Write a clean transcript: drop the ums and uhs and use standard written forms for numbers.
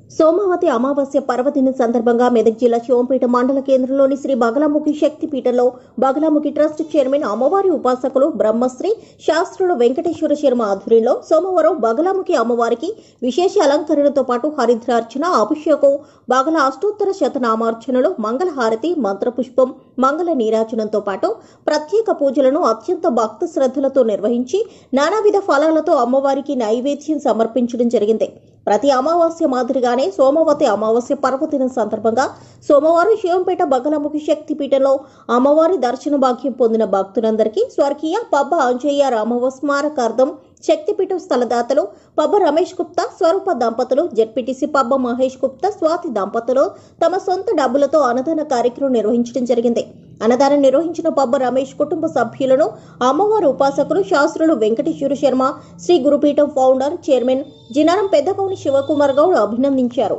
సోమవతి అమావాస్య పర్వదినం సందర్భంగా మెదక్ జిల్లా శివంపేట మండల కేంద్రంలోని శ్రీ బగలాముఖి శక్తిపీఠంలో బగలాముఖి ట్రస్ట్ చైర్మన్ అమ్మవారి ఉపాసకులు బ్రహ్మశ్రీ శాస్త్రులు వెంకటేశ్వర శర్మ ఆధ్వర్యంలో సోమవారం బగలాముఖి అమ్మవారికి విశేష అలంకరణతో పాటు హరిద్రార్చన, అభిషేకం, బగల అష్టోత్తర శతనామార్చనలు, మంగళహారతి, మంత్రపుష్పం, మంగళ నీరాజనంతో పాటు ప్రత్యేక పూజలను అత్యంత భక్తి శ్రద్ధలతో నిర్వహించి నానావిధ ఫలాలతో అమ్మవారికి నైవేద్యం సమర్పించడం జరిగింది. ప్రతి అమావాస్య మాదిరిగానే సోమవతి అమావాస్య పర్వదినం సందర్భంగా సోమవారం శివంపేట బగలాముఖి శక్తిపీఠంలో అమ్మవారి దర్శన భాగ్యం పొందిన భక్తులందరికీ స్వర్గీయ పబ్బ అంజయ్య రామవ స్మారకార్థం శక్తిపీఠం స్థలదాతలు పబ్బ రమేష్ గుప్తా స్వరూప దంపతులు, జెడ్పీటీసీ పబ్బ మహేష్ గుప్తా స్వాతి దంపతులు తమ సొంత డబ్బులతో అన్నదాన కార్యక్రమం నిర్వహించడం జరిగింది. అన్నదానం నిర్వహించిన పబ్బ రమేష్ కుటుంబ సభ్యులను అమ్మవారి ఉపాసకులు శాస్త్రులు వెంకటేశ్వర శర్మ, శ్రీ గురుపీఠం ఫౌండర్ చైర్మన్ జినారం పెద్దకౌని శివకుమార్ గౌడ్ అభినందించారు.